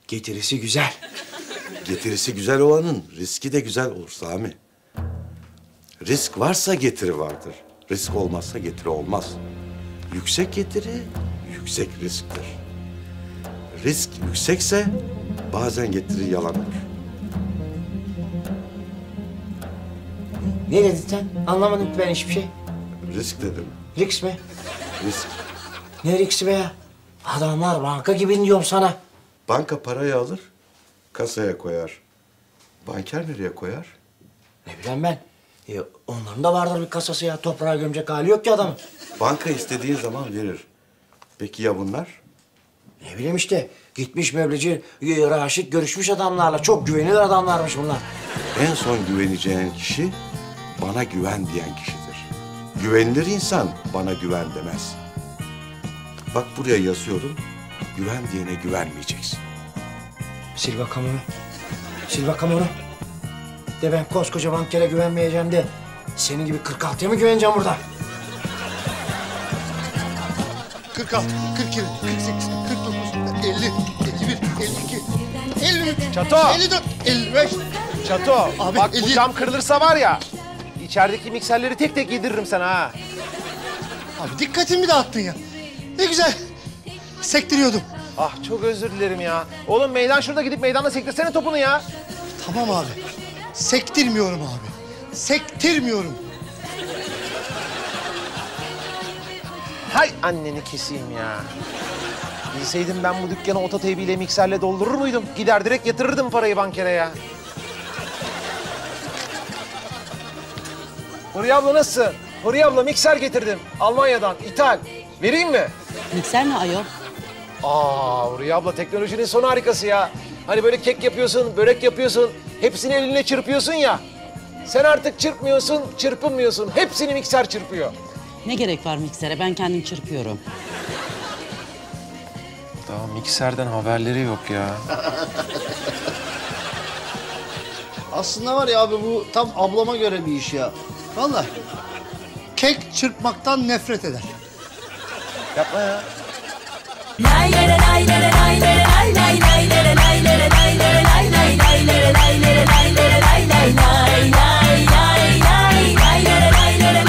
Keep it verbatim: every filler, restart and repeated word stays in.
getirisi güzel. Getirisi güzel olanın riski de güzel olur Sami. Risk varsa getiri vardır. Risk olmazsa getiri olmaz. Yüksek getiri, yüksek risktir. Risk yüksekse bazen getiri yalan olur. Ne dedin sen? Anlamadım ki ben hiçbir şey. Risk dedim. Risk mi? Risk. Ne riski be ya? Adamlar banka gibi diyorum sana. Banka parayı alır, kasaya koyar. Banker nereye koyar? Ne bileyim ben. E, onların da vardır bir kasası ya. Toprağa gömecek hali yok ki adamın. Banka istediğin zaman verir. Peki ya bunlar? Ne bileyim işte. Gitmiş möbleci e, Raşit görüşmüş adamlarla. Çok güvenilir adamlarmış bunlar. En son güveneceğin kişi bana güven diyen kişidir. Güvenilir insan bana güven demez. Bak buraya yazıyorum. Güven diyene güvenmeyeceksin. Sil bakalım onu. Sil bakalım onu. De ben koskoca bankere güvenmeyeceğim de senin gibi kırk altıya mı güveneceğim burada? kırk altı, kırk yedi, kırk sekiz, kırk dokuz, elli, elli bir, elli iki, elli üç, Çato! elli dört, elli beş. Çato, Abi, bak bu elli- cam kırılırsa var ya, içerideki mikserleri tek tek yediririm sana ha. Abi dikkatimi dağıttın ya. Ne güzel sektiriyordum. Ah çok özür dilerim ya. Oğlum meydan şurada, gidip meydanda sektirsene topunu ya. Tamam abi. Sektirmiyorum abi. Sektirmiyorum. Hay anneni keseyim ya. Bilseydim ben bu dükkanı ototeybiyle mikserle doldurur muydum? Gider direkt yatırırdım parayı bankere ya. Huriye abla nasılsın? Huriye abla mikser getirdim. Almanya'dan, ithal. Vereyim mi? Mikser ne ayol? Aa Huriye abla teknolojinin son harikası ya. Hani böyle kek yapıyorsun, börek yapıyorsun. Hepsini elinle çırpıyorsun ya. Sen artık çırpmıyorsun, çırpınmıyorsun. Hepsini mikser çırpıyor. Ne gerek var miksere? Ben kendim çırpıyorum. Daha mikserden haberleri yok ya. Aslında var ya abi bu tam ablama göre bir iş ya. Vallahi kek çırpmaktan nefret eder. Yapma ya. Lay lay lay lay lay lay lay lay lay lay